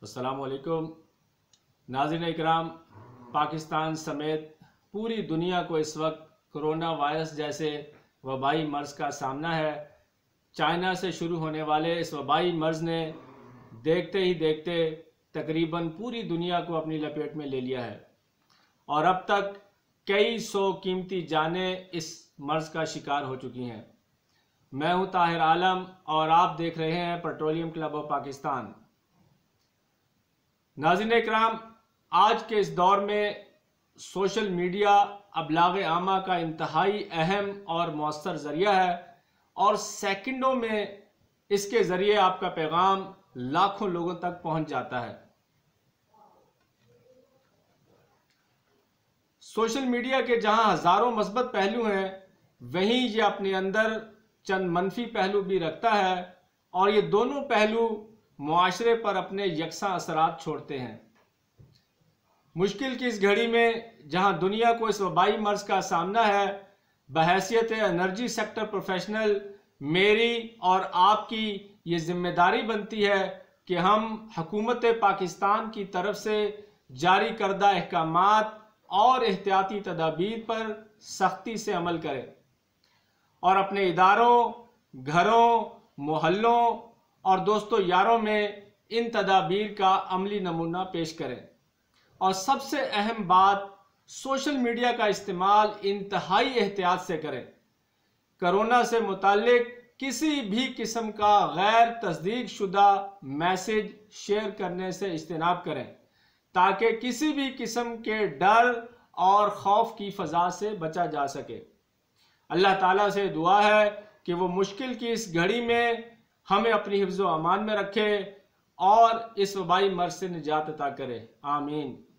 अस्सलाम वालेकुम नाज़रीन इकराम। पाकिस्तान समेत पूरी दुनिया को इस वक्त कोरोना वायरस जैसे वबाई मर्ज़ का सामना है। चाइना से शुरू होने वाले इस वबाई मर्ज़ ने देखते ही देखते तकरीबन पूरी दुनिया को अपनी लपेट में ले लिया है और अब तक कई सौ कीमती जानें इस मर्ज़ का शिकार हो चुकी हैं। मैं हूं ताहिर आलम और आप देख रहे हैं पेट्रोलियम क्लब ऑफ पाकिस्तान। नाज़रीन इकराम, आज के इस दौर में सोशल मीडिया अबलाग आमा का इंतहाई अहम और मौसर ज़रिया है और सेकंडों में इसके ज़रिए आपका पैगाम लाखों लोगों तक पहुंच जाता है। सोशल मीडिया के जहां हज़ारों मस्बत पहलू हैं, वहीं ये अपने अंदर चंद मनफी पहलू भी रखता है और ये दोनों पहलू मुआशरे पर अपने यकसा असरात छोड़ते हैं। मुश्किल की इस घड़ी में जहां दुनिया को इस वबाई मर्ज का सामना है, बहैसियत एनर्जी सेक्टर प्रोफेशनल मेरी और आपकी ये जिम्मेदारी बनती है कि हम हुकूमत पाकिस्तान की तरफ से जारी करदा अहकामात और एहतियाती तदाबीर पर सख्ती से अमल करें और अपने इदारों, घरों, मोहल्लों और दोस्तों यारों में इन तदाबीर का अमली नमूना पेश करें। और सबसे अहम बात, सोशल मीडिया का इस्तेमाल इंतहाई एहतियात से करें। कोरोना से मुताल्लिक किसी भी किस्म का गैर तस्दीक शुदा मैसेज शेयर करने से इज्तनाब करें ताकि किसी भी किस्म के डर और खौफ की फ़ज़ा से बचा जा सके। अल्लाह ताला से दुआ है कि वो मुश्किल की इस घड़ी में हमें अपनी हिफ्ज़ व अमान में रखे और इस वबाई मर्ज़ से निजात अता करे। आमीन।